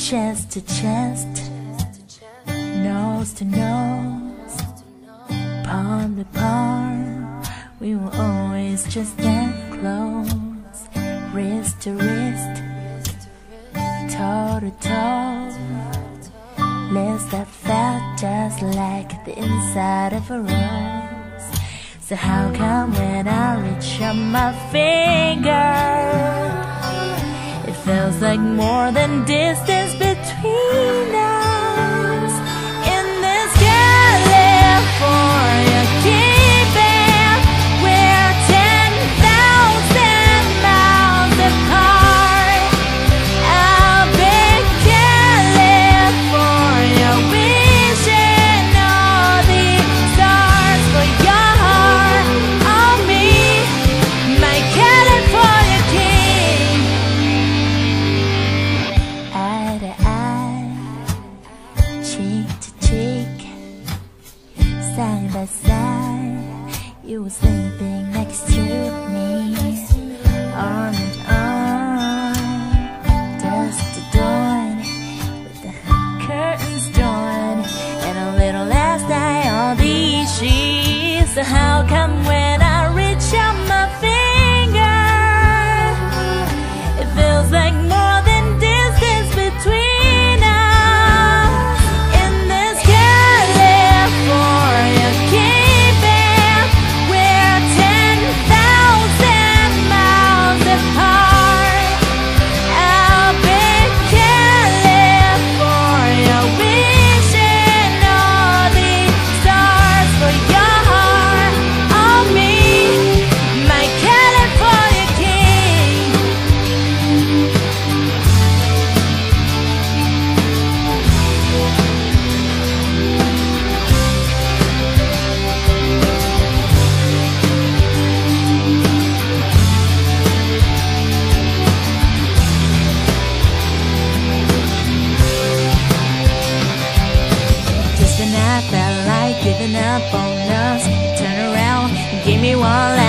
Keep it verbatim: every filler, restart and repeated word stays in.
chest to chest, nose to nose, palm to palm. We were always just that close, wrist to wrist, toe to toe. Lips that felt just like the inside of a rose. So how come when I reach out my finger, it feels like more than distance between us? In this California keeping, we're ten thousand miles apart. I'll be California, wishing all the stars for your heart. On me, my California king. Eye to eye, cheek to cheek, side by side, you were sleeping next to me. Arm in arm, dusk to dawn, with the curtains drawn, and a little last night on these sheets. So how come when I reach out my finger, it feels like more than distance between us? In this California keeping, we're ten thousand miles apart. I'll be California, wishing all the stars for your heart. On me, my California king. Just when I felt like giving up on us, you turned around and gave me one last